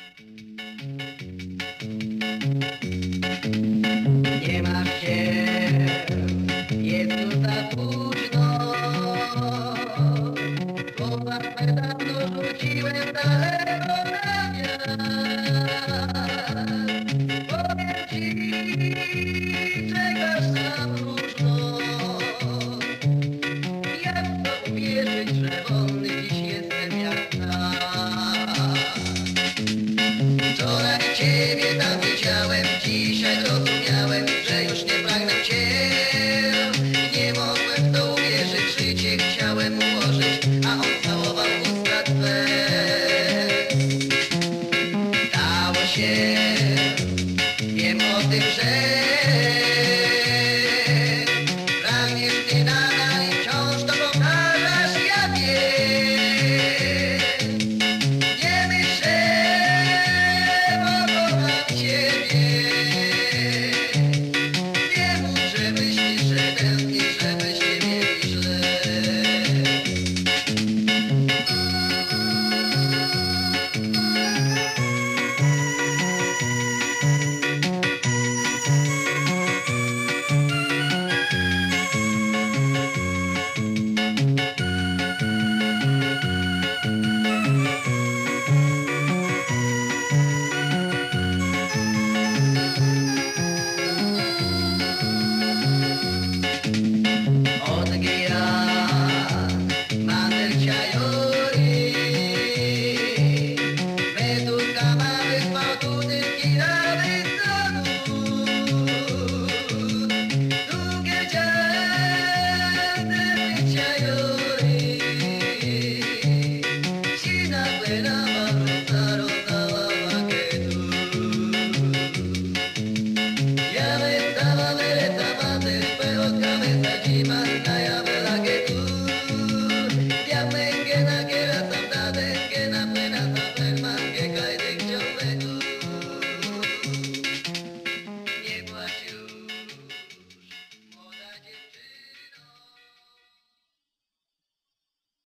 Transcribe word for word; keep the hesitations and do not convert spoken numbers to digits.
Nie martw się, jest już za późno. Słowa swe dawno rzuciłem daleko na wiatr. Powiem ci, czekasz na próżno. Jak to uwierzyć, że wolny dziś jestem jak tak? Wczoraj ciebie tam widziałem, dzisiaj zrozumiałem, że już nie pragnę cię. Nie mogłem w to uwierzyć, życie chciałem ułożyć, a on całował usta twe. Dało się